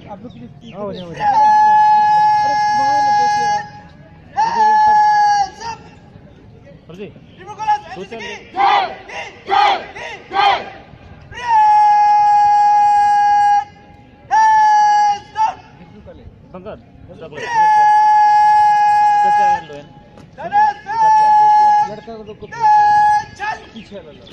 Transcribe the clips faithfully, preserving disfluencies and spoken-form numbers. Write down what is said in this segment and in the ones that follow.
आप लोग प्लीज हो जाए हो जाए। अरे बाहर मत देखिए सर जी डिब्रूगढ़ सोचल पंकज सगळे कच्चा लो लड़का को लोग को पीछे लगा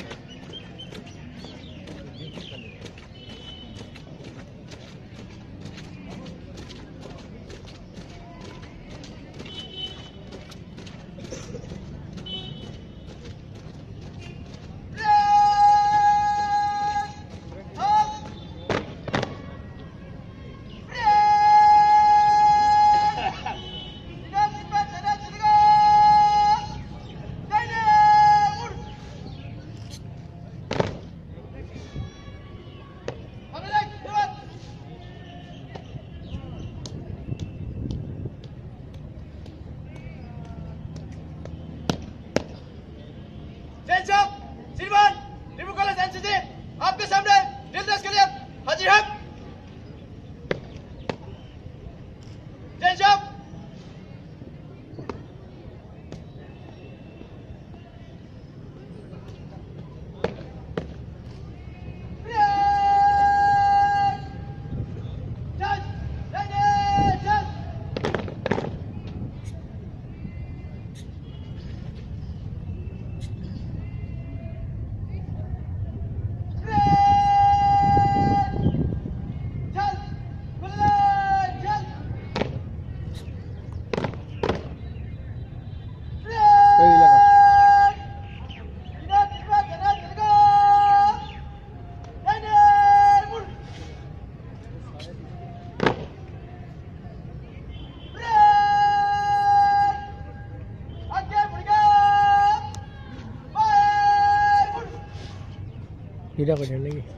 श्रीमान डिब्रूगढ़ एनसीसी आपके सामने ड्रिल टेस्ट के लिए हाजिर है। जय साहब हीरा को झंडे की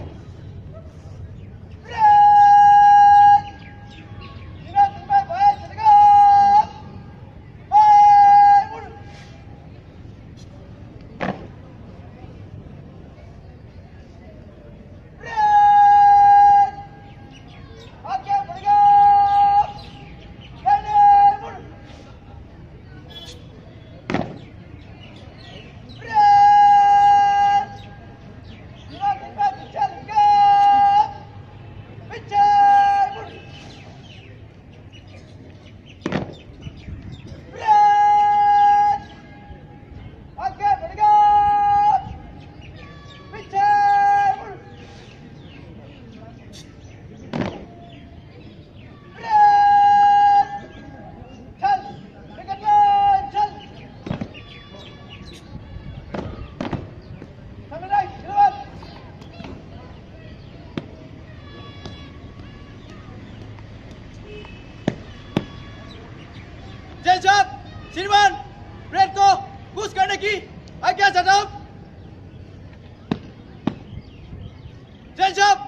जय साहब श्रीमान ब्रेड को पुश करने की आज्ञा चाहता हूं। जय साहब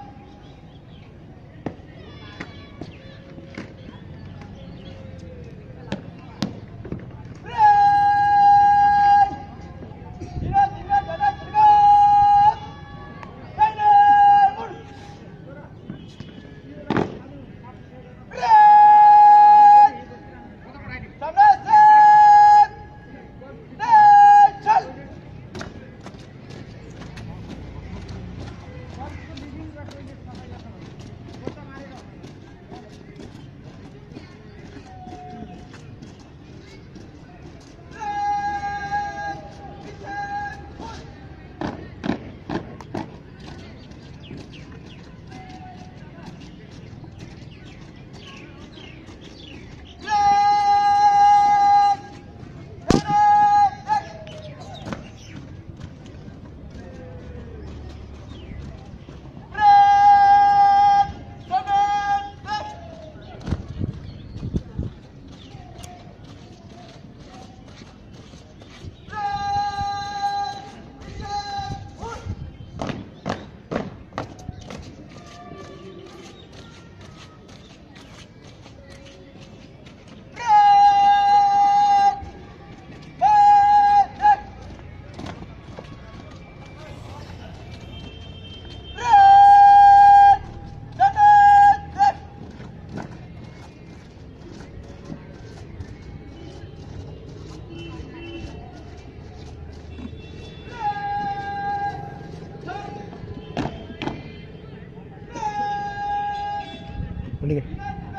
मंडी के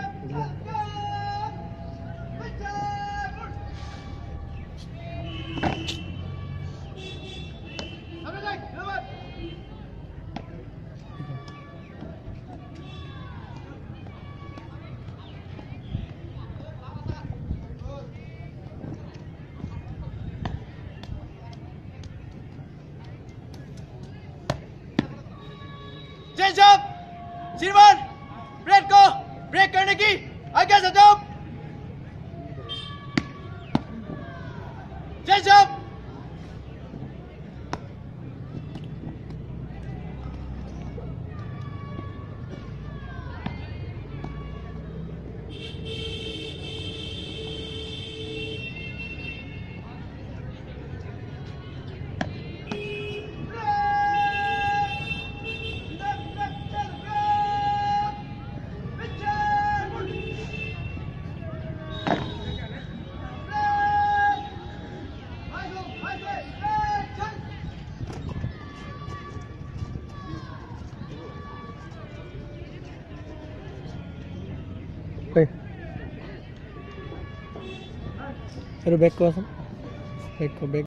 चेंज अप श्रीमान ब्रेक को ब्रेक करने की आज्ञा देता हूं चेंज अप चलो बैक को आसम बैक को बैक